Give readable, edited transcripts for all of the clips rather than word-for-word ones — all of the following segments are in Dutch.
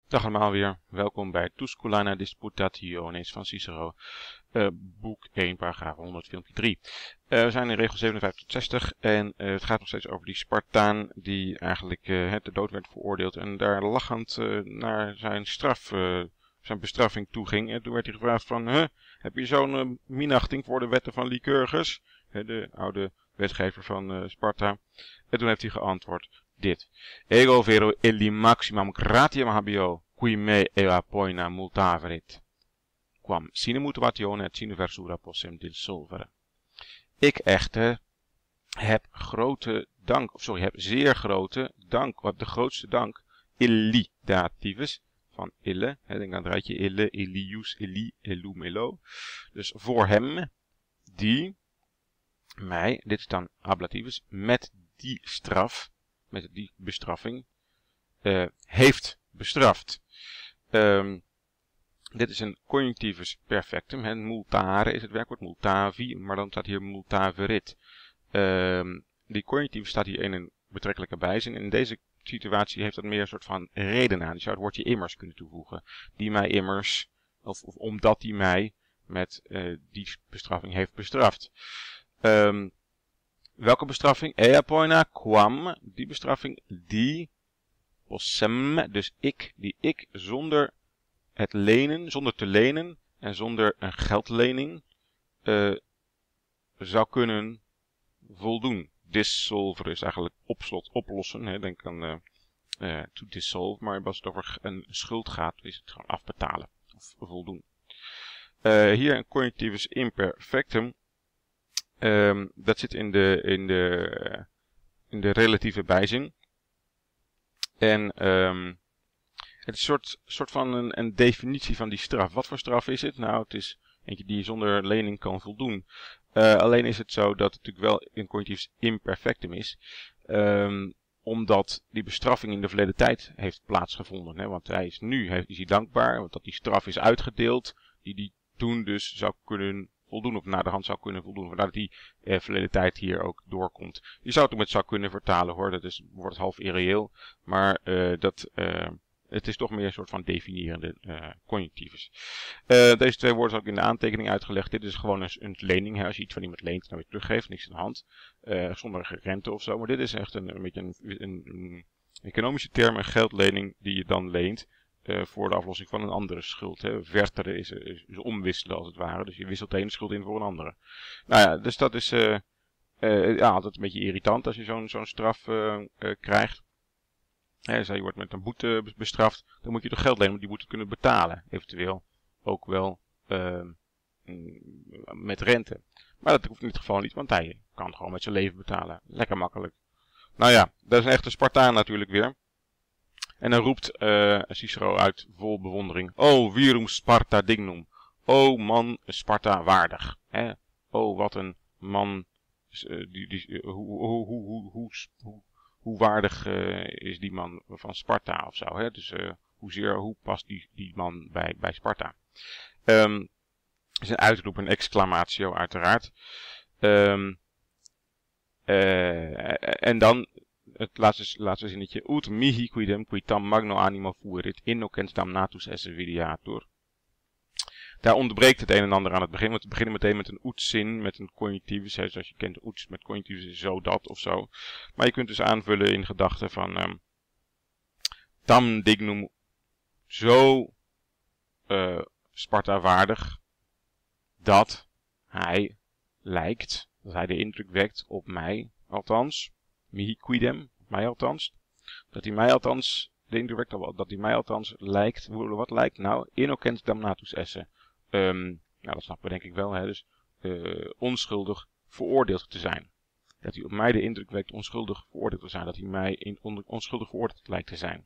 Dag allemaal weer, welkom bij Tusculana Disputationes van Cicero, boek 1, paragraaf 100, filmpje 3. We zijn in regel 57 tot 60 en het gaat nog steeds over die Spartaan die eigenlijk de dood werd veroordeeld en daar lachend naar zijn zijn bestraffing toe ging. En toen werd hij gevraagd van, heb je zo'n minachting voor de wetten van Lycurgus, de oude wetgever van Sparta. En toen heeft hij geantwoord dit. Ego vero illi maximam gratiam habeo, qui me ea poena multaverit. Quam sine mutatione et sine versura possem dissolvere. Ik echter heb zeer grote dank, wat de grootste dank, illi dativus, van ille, denk aan het rijtje ille, illius, illi, illum, illo. Dus voor hem, die mij, dit is dan ablativus, met die straf, met die bestraffing, heeft bestraft. Dit is een conjunctivus perfectum. Multare is het werkwoord, multavi, maar dan staat hier multaverit. Die conjunctivus staat hier in een betrekkelijke bijzin. In deze situatie heeft dat meer een soort van reden aan. Je zou het woordje immers kunnen toevoegen. Die mij immers, of omdat die mij met die bestraffing heeft bestraft. Welke bestraffing? Ea poena quam, die bestraffing, die possem, dus die ik zonder het lenen, zonder te lenen en zonder een geldlening zou kunnen voldoen. Dissolveren is eigenlijk oplossen. Denk aan to dissolve, maar als het over een schuld gaat, is het gewoon afbetalen of voldoen. Hier een conjunctivus imperfectum. Dat zit in de relatieve bijzin. En het is een soort van een definitie van die straf. Wat voor straf is het? Nou, het is eentje die je zonder lening kan voldoen. Alleen is het zo dat het natuurlijk wel een conjunctivus imperfectum is. Omdat die bestraffing in de verleden tijd heeft plaatsgevonden. Hè? Want hij is is hij dankbaar, want dat die straf is uitgedeeld, die toen dus zou kunnen voldoen, of naar de hand zou kunnen voldoen, vandaar dat die verleden tijd hier ook doorkomt. Je zou het ook met zou kunnen vertalen hoor, dat wordt half irreëel, maar het is toch meer een soort van definiërende conjunctivus. Deze twee woorden zijn ook in de aantekening uitgelegd. Dit is gewoon een lening. Hè. Als je iets van iemand leent en dan weer teruggeeft, niks aan de hand. Zonder rente of zo. Maar dit is echt een beetje een economische term, een geldlening die je dan leent voor de aflossing van een andere schuld. Hè. Vertere is omwisselen als het ware. Dus je wisselt de ene schuld in voor een andere. Nou ja, dus dat is altijd een beetje irritant als je zo'n straf krijgt. Je wordt met een boete bestraft, dan moet je toch geld lenen om die boete te kunnen betalen. Eventueel ook wel met rente. Maar dat hoeft in dit geval niet, want hij kan gewoon met zijn leven betalen. Lekker makkelijk. Nou ja, dat is een echte Spartaan natuurlijk weer. En dan roept Cicero uit vol bewondering. O virum Sparta dignum. O man Sparta waardig. O wat een man. Hoe waardig is die man van Sparta of zo. Hè? Dus hoe past die man bij Sparta. Is een uitroep, een exclamatio uiteraard. En dan het laatste zinnetje. Ut mihi quidem qui tam magno animo fuerit innocens damnatus esse videatur. Daar ontbreekt het een en ander aan het begin. Want we beginnen meteen met een oetzin, met een conjunctivus. Zoals je kent, oets met conjunctivus is zo dat of zo. Maar je kunt dus aanvullen in gedachten van tam dignum, zo Sparta waardig, dat hij lijkt, dat hij de indruk wekt op mij althans, mihi quidem, mij althans, dat hij mij althans de indruk wekt, dat hij mij althans lijkt, wat lijkt nou, innocens damnatus esse. Nou, dat snappen we denk ik wel, hè? Dus onschuldig veroordeeld te zijn. Dat hij op mij de indruk wekt onschuldig veroordeeld te zijn. Dat hij mij onschuldig veroordeeld lijkt te zijn.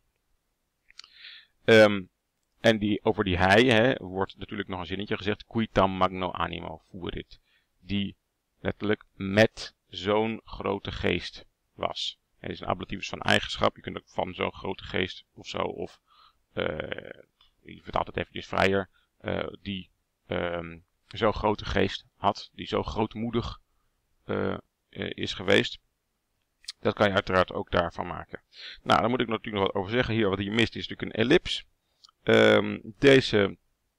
En over die hij wordt natuurlijk nog een zinnetje gezegd. Qui tam magno animo fuerit. Die letterlijk met zo'n grote geest was. Het is een ablativus van eigenschap. Je kunt ook van zo'n grote geest of zo. Of je vertaalt het eventjes vrijer. Die zo'n grote geest had. Die zo grootmoedig is geweest. Dat kan je uiteraard ook daarvan maken. Nou, daar moet ik natuurlijk nog wat over zeggen. Hier, wat hier mist is natuurlijk een ellips. Deze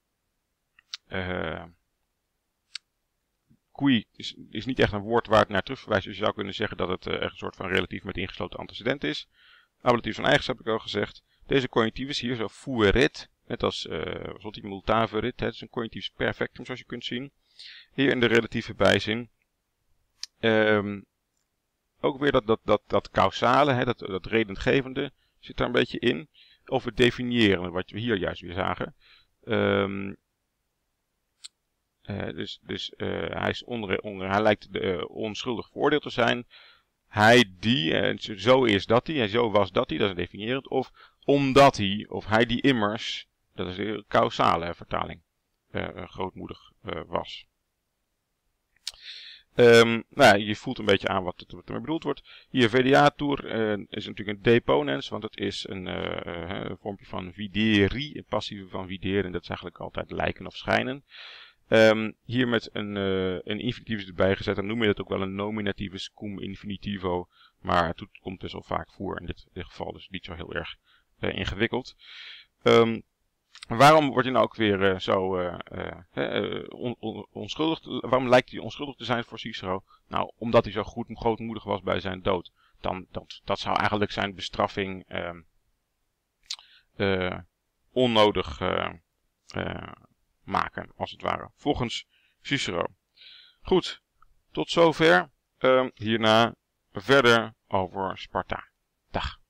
qui is niet echt een woord waar het naar terug verwijst. Dus je zou kunnen zeggen dat het echt een soort van relatief met ingesloten antecedent is. Ablatief van eigenschap heb ik al gezegd. Deze conjunctivus hier, zo fuerit, net als multaverit, het is een conjunctief perfectum zoals je kunt zien. Hier in de relatieve bijzin. Ook weer dat causale, dat redendgevende zit daar een beetje in. Of het definiërende, wat we hier juist weer zagen. Hij lijkt onschuldig veroordeeld te zijn. Hij die, zo is dat hij, zo was dat hij, dat is definiërend. Of omdat hij, of hij die immers, dat is de causale vertaling, grootmoedig was. Je voelt een beetje aan wat ermee bedoeld wordt. Hier, vediatur is natuurlijk een deponens, want het is een vormpje van videri, een passieve van videren, dat is eigenlijk altijd lijken of schijnen. Hier met een infinitivus erbij gezet, dan noem je dat ook wel een nominativus cum infinitivo, maar het komt best wel vaak voor in dit geval, dus niet zo heel erg ingewikkeld. Waarom wordt hij nou ook weer onschuldig? Waarom lijkt hij onschuldig te zijn voor Cicero? Nou, omdat hij zo grootmoedig was bij zijn dood. Dat zou eigenlijk zijn bestraffing onnodig maken, als het ware. Volgens Cicero. Goed, tot zover. Hierna verder over Sparta. Dag.